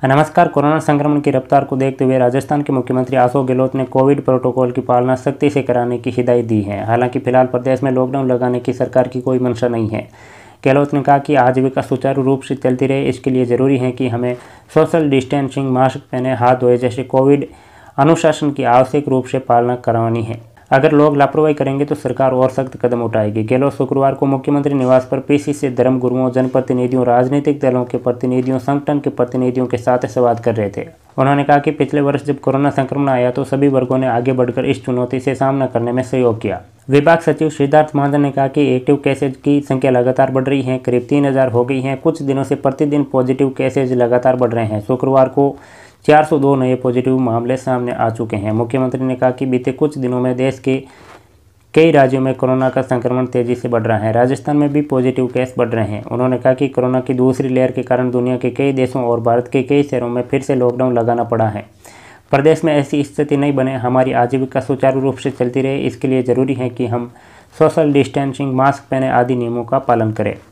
नमस्कार। कोरोना संक्रमण की रफ्तार को देखते हुए राजस्थान के मुख्यमंत्री अशोक गहलोत ने कोविड प्रोटोकॉल की पालना सख्ती से कराने की हिदायत दी है। हालांकि फिलहाल प्रदेश में लॉकडाउन लगाने की सरकार की कोई मंशा नहीं है। गहलोत ने कहा कि आजीविका सुचारू रूप से चलती रहे, इसके लिए जरूरी है कि हमें सोशल डिस्टेंसिंग, मास्क पहने, हाथ धोए जैसे कोविड अनुशासन की आवश्यक रूप से पालना करवानी है। अगर लोग लापरवाही करेंगे तो सरकार और सख्त कदम उठाएगी। गहलोत शुक्रवार को मुख्यमंत्री निवास पर पीसी से धर्मगुरुओं, जनप्रतिनिधियों, राजनीतिक दलों के प्रतिनिधियों, संगठन के प्रतिनिधियों के साथ संवाद कर रहे थे। उन्होंने कहा कि पिछले वर्ष जब कोरोना संक्रमण आया तो सभी वर्गों ने आगे बढ़कर इस चुनौती से सामना करने में सहयोग किया। विभाग सचिव सिद्धार्थ महाजन ने कहा कि एक्टिव केसेज की संख्या लगातार बढ़ रही है, करीब 3000 हो गई है। कुछ दिनों से प्रतिदिन पॉजिटिव केसेज लगातार बढ़ रहे हैं। शुक्रवार को 402 नए पॉजिटिव मामले सामने आ चुके हैं। मुख्यमंत्री ने कहा कि बीते कुछ दिनों में देश के कई राज्यों में कोरोना का संक्रमण तेजी से बढ़ रहा है। राजस्थान में भी पॉजिटिव केस बढ़ रहे हैं। उन्होंने कहा कि कोरोना की दूसरी लहर के कारण दुनिया के कई देशों और भारत के कई शहरों में फिर से लॉकडाउन लगाना पड़ा है। प्रदेश में ऐसी स्थिति नहीं बने, हमारी आजीविका सुचारू रूप से चलती रहे, इसके लिए जरूरी है कि हम सोशल डिस्टेंसिंग, मास्क पहने आदि नियमों का पालन करें।